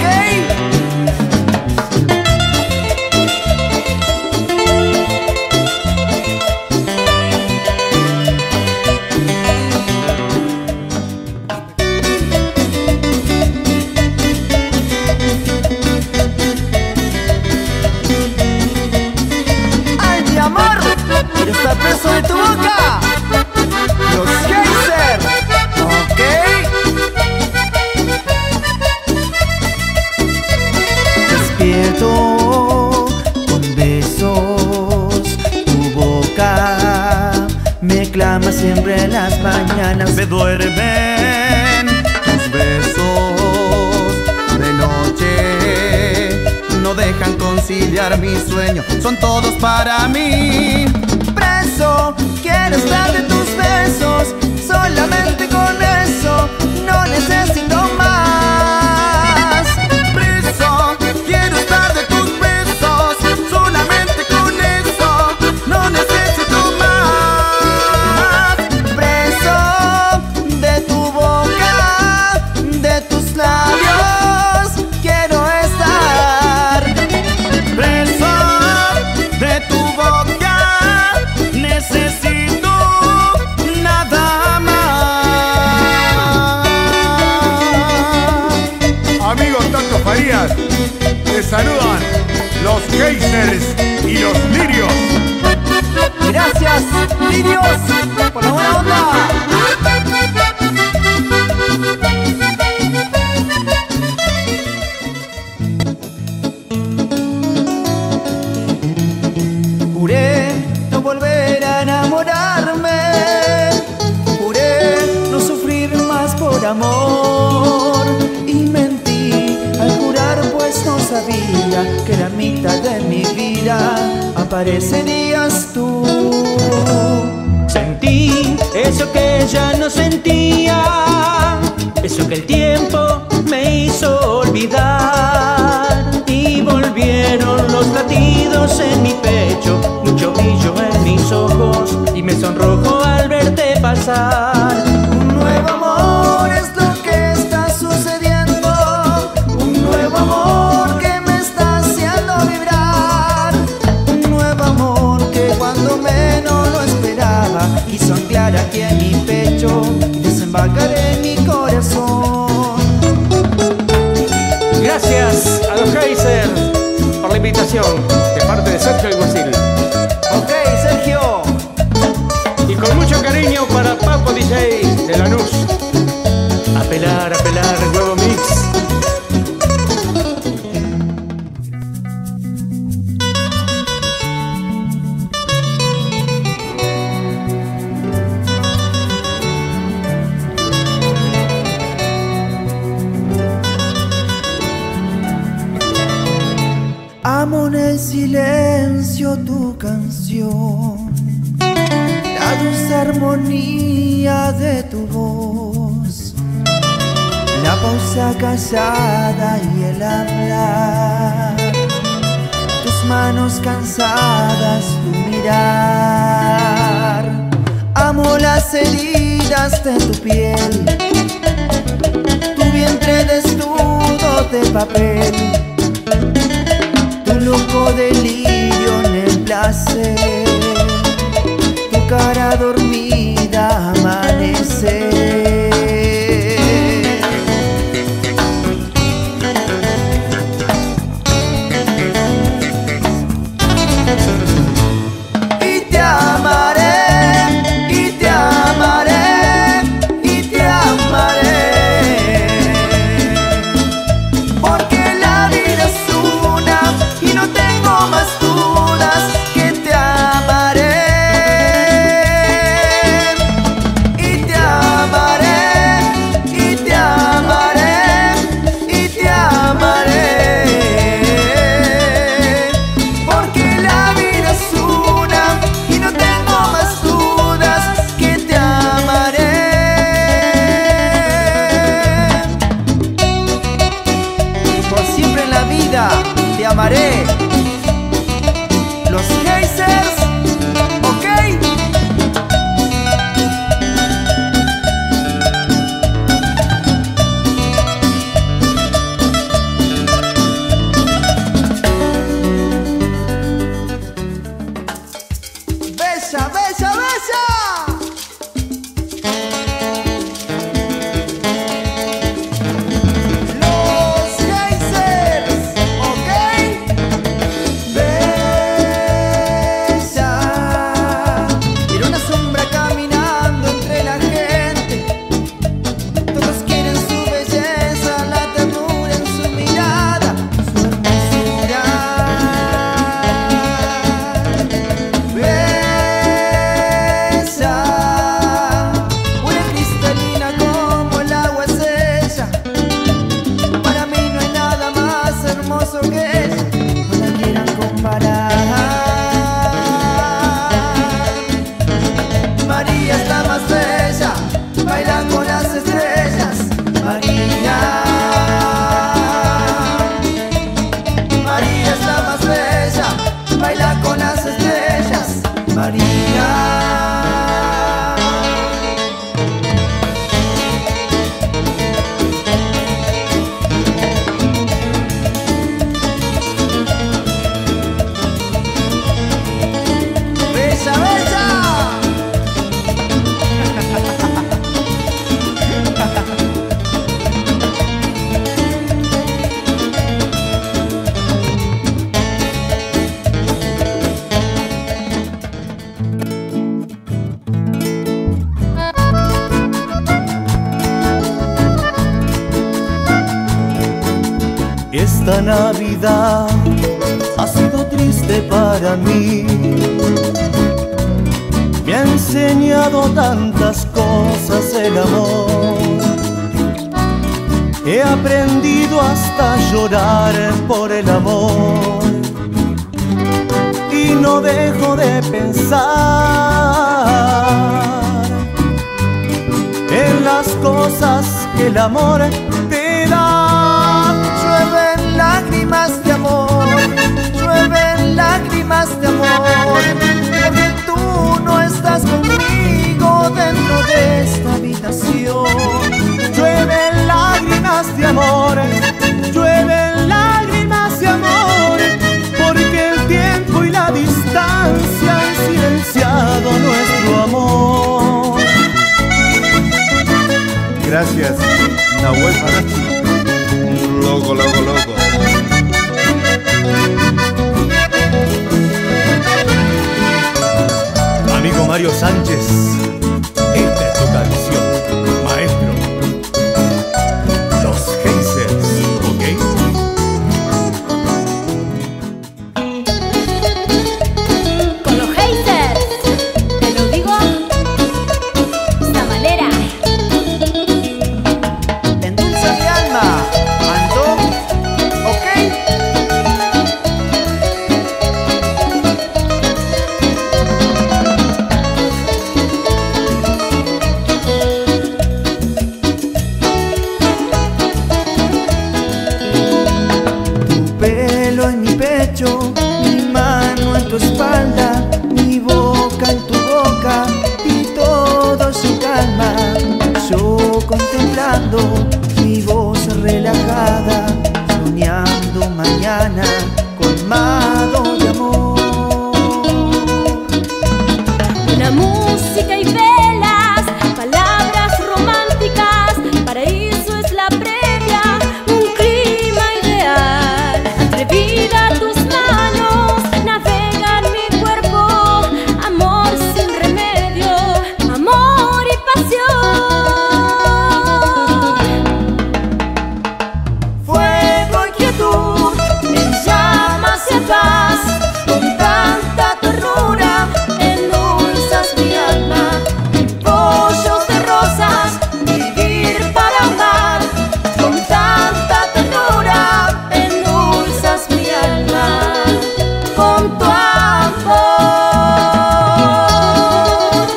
Ay, mi amor, quiero estar preso de tu boca. Los Geysers, ok. Despierto con besos, tu boca me clama siempre en las mañanas. Me duermen tus besos de noche, no dejan conciliar mi sueño, son todos para mí. Preso, quiero estar de tus besos, solamente con eso, no necesito más. Preso, quiero estar de tus besos, solamente con eso, no necesito más. Preso de tu boca, de tus labios, quiero estar. Preso de tu boca, aparecerías tú. Sentí eso que ya no sentía, eso que el tiempo me hizo olvidar. Y volvieron los latidos en mi pecho, mucho brillo en mis ojos, y me sonrojo al verte pasar. Un nuevo amor es lo que está sucediendo, un nuevo amor que me está haciendo vibrar, un nuevo amor que cuando menos lo esperaba quiso anclar aquí en mi pecho y desembarcar en mi corazón. Gracias a los Geysers por la invitación de parte de Sergio Alguacil. Ok, Sergio. Y con mucho cariño para Papo D J de Lanús. Apelar, apelar, huevo mix. Amo en el silencio tu canción, la dulce armonía de tu voz, la pausa callada y el hablar, tus manos cansadas, tu mirar. Amo las heridas de tu piel, tu vientre desnudo de papel, tu loco delirio en el placer, tu cara dormida amanecer. Y te amaré, y te amaré, y te amaré, porque la vida es una y no tengo más dudas que te amaré. Y te amaré, y te amaré, y te amaré, porque la vida es una y no tengo más dudas que te amaré. Por siempre en la vida te amaré. Los Geysers, ok. Bella, bella, bella. Los Geysers, ok. Bella, era una sombra caminando entre la gente. Todos quieren su belleza, la ternura en su mirada, su hermosura. Bella, una cristalina como el agua es ella. Para mí no hay nada más hermoso que ella, no la quieran comparar. María es la más bella, baila con las estrellas. María, María es la más bella, baila con las estrellas. María. Bella, bella. Esta Navidad ha sido triste para mí. Me ha enseñado tantas cosas el amor. He aprendido hasta llorar por el amor. y no dejo de pensar en las cosas que el amor te da. Llueven lágrimas de amor, llueven lágrimas de amor, porque tú no estás conmigo dentro de esta habitación. Llueven lágrimas de amor, llueven lágrimas de amor, porque el tiempo y la distancia han silenciado nuestro amor. Gracias, Nahuel Farachi. Loco, loco, loco. Amigo Mario Sánchez, esta es tu canción, maestro. Los Geysers, ¿ok? Con los Geysers, te lo digo de esta manera. Endulza mi alma, ando, ¿ok? Tu pelo en mi pecho, mi mano en tu espalda, mi boca en tu boca y todo su calma. Yo contemplando mi voz relajada, soñando mañana colmado de amor. Una música y velas, palabras románticas, paraíso es la previa, un clima ideal. Atrevida tus manos, navegan mi cuerpo, amor sin remedio, amor y pasión. Fuego y quietud, en llamas y paz, con tanta ternura, endulzas mi alma. Y pollos de rosas, vivir para amar, con tanta ternura, endulzas mi alma, con tu amor.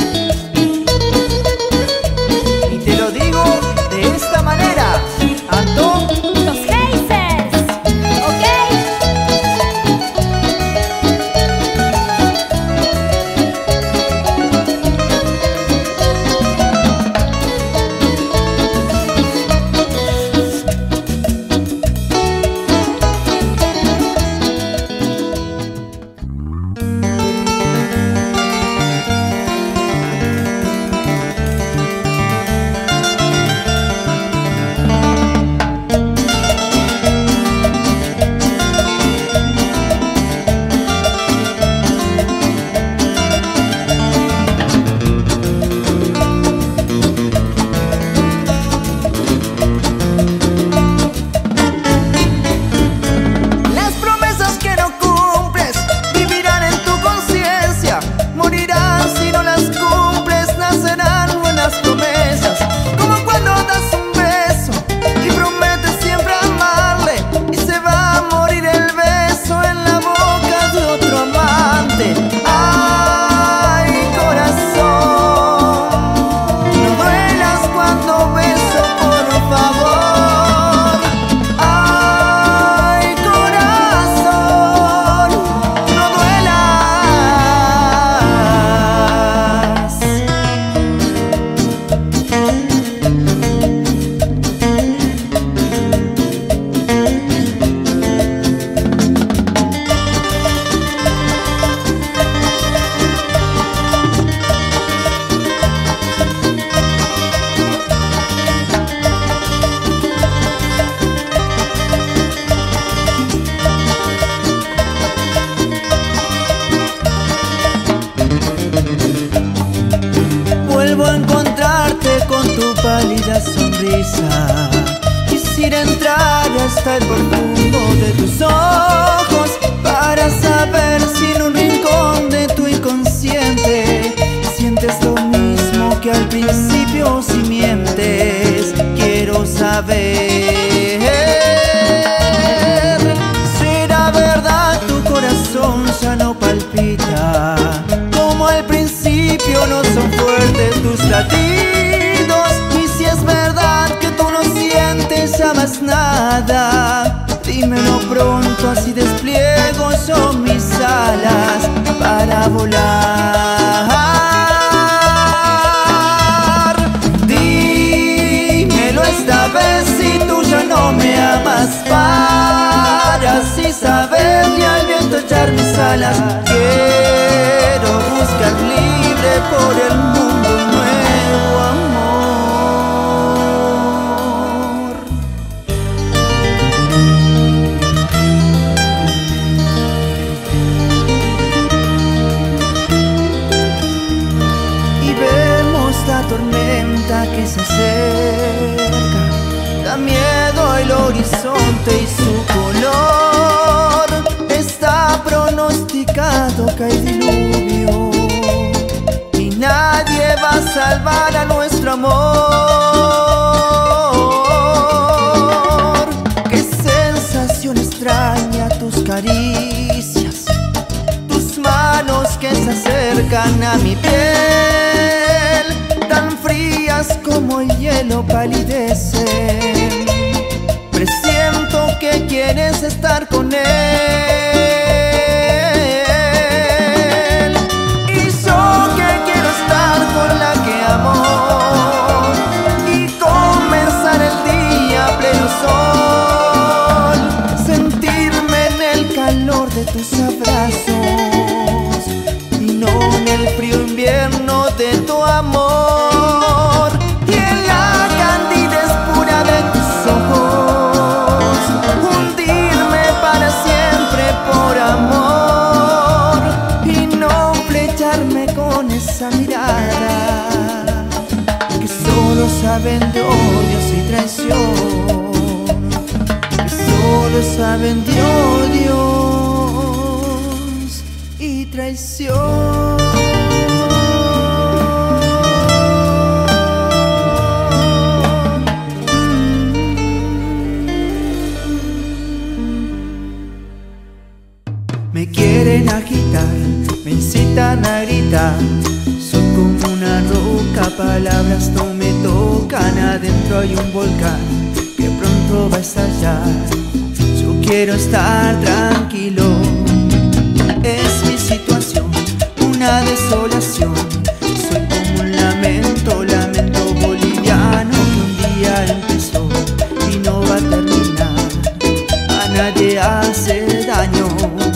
Y te lo digo de esta manera, ando. Los Geysers, ¿ok? Las promesas que no cumples vivirán en tu conciencia, morirán si no las cumples, nacerán buenas promesas. Como cuando das un beso y prometes siempre amarle, y se va a morir el beso en la boca de otro amante. Ay, corazón, no duelas cuando beso, por favor. Ay, corazón, no duelas. Vuelvo a encontrarte con tu pálida sonrisa. Quisiera entrar hasta el profundo de tus ojos para saber si en un rincón de tu inconsciente sientes lo mismo que al principio si mientes. Quiero saber, ¿será verdad tu corazón ya no tus latidos. Y si es verdad que tú no sientes ya más nada, dímelo pronto, así despliego yo mis alas para volar. Dímelo esta vez si tú ya no me amas, para así saber y al viento echar mis alas. Quiero buscar libre por el mundo un nuevo amor. Y vemos la tormenta que se acerca, da miedo el horizonte y su color. Está pronosticado que hay diluvio y nadie va a salvar a nuestro amor. Qué sensación extraña tus caricias, tus manos que se acercan a mi piel, tan frías como el hielo palidecen. Presiento que quieres estar con él, y yo que quiero estar con la que amo y comenzar el día a pleno sol, sentirme en el calor de tus abrazos y no en el frío invierno de tu amor. Y en la candidez pura de tus ojos, hundirme para siempre por amor y no flecharme con esa mirada que solo saben de odios y traición, que solo saben de odios y traición. Me quieren agitar, me incitan a gritar. Soy como una roca, palabras no me tocan. Adentro hay un volcán que pronto va a estallar. Yo quiero estar tranquilo. Es mi situación, una desolación. Soy como un lamento, lamento boliviano que un día empezó y no va a terminar. A nadie hace daño.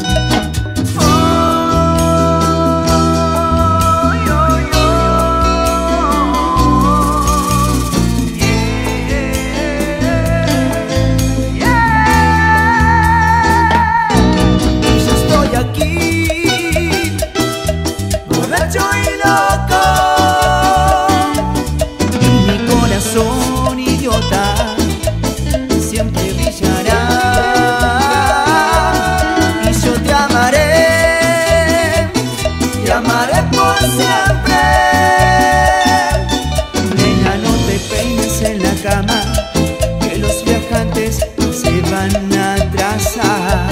Que los viajantes se van a atrasar.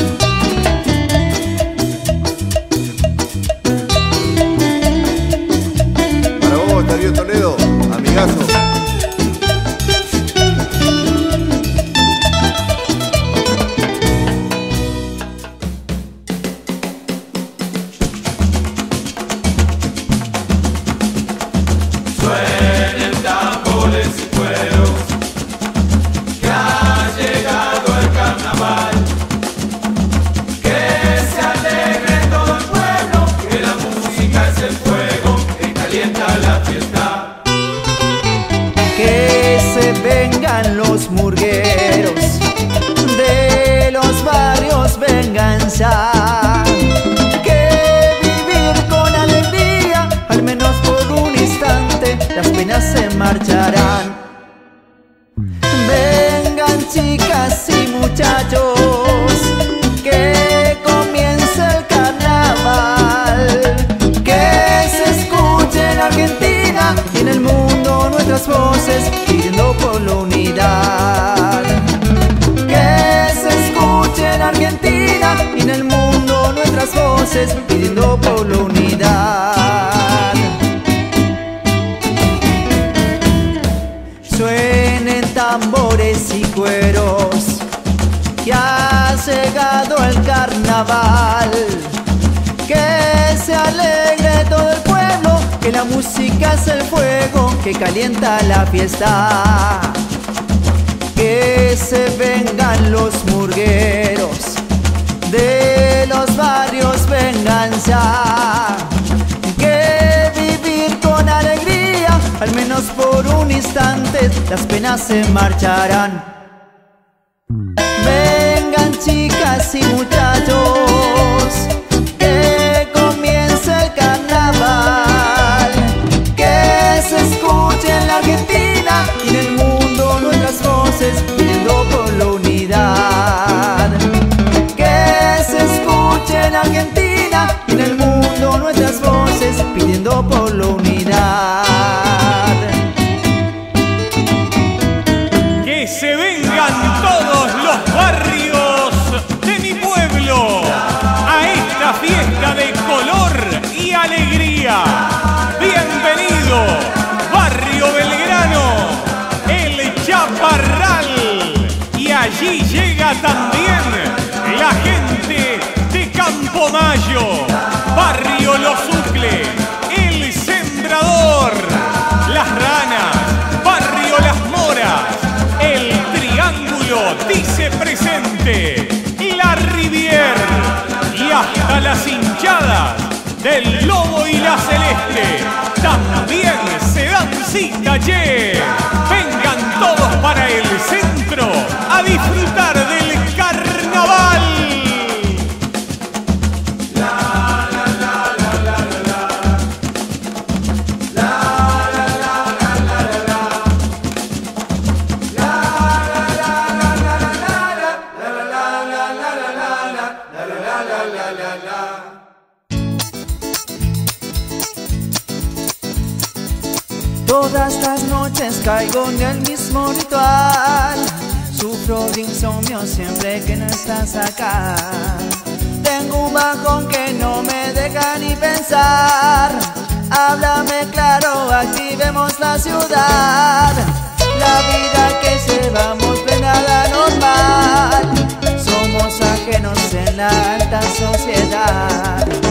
Para vos, Darío Toledo, amigazo. Los murgueros de los barrios vengan ya, que vivir con alegría, al menos por un instante, las penas se marcharán. Vengan chicas y muchachos, que comience el carnaval, que se escuche en Argentina y en el mundo nuestras voces pidiendo por la unidad. Que se escuche en Argentina y en el mundo nuestras voces pidiendo por la unidad. llegado el carnaval. Que se alegre todo el pueblo, que la música es el fuego que calienta la fiesta. Que se vengan los murgueros, de los barrios vengan ya. Que vivir con alegría, al menos por un instante, las penas se marcharán. Vengan chicas y muchachos, que comience el carnaval. Que se escuche en la Argentina y en el mundo nuestras voces pidiendo por la unidad. Que se escuche en Argentina y en el mundo nuestras voces pidiendo por la unidad. Que se vengan todos los barrios de mi pueblo a esta fiesta de color y alegría. Bienvenido, Barrio Belgrano, el Chaparral. Y allí llega también la gente de Campo Mayo, Barrio Los Ucle, el Sembrador, Las Ranas, Barrio Las Moras, el Triángulo dice presente, la Riviera y hasta las hinchadas del Lobo y la Celeste también se dan cita, che. Vengan todos para el centro a disfrutar del carnaval. Todas las noches caigo en el mismo ritual. Sufro de insomnio siempre que no estás acá. Tengo un bajón que no me deja ni pensar. Háblame claro, activemos la ciudad. La vida que llevamos no es nada normal. Somos ajenos en la alta sociedad.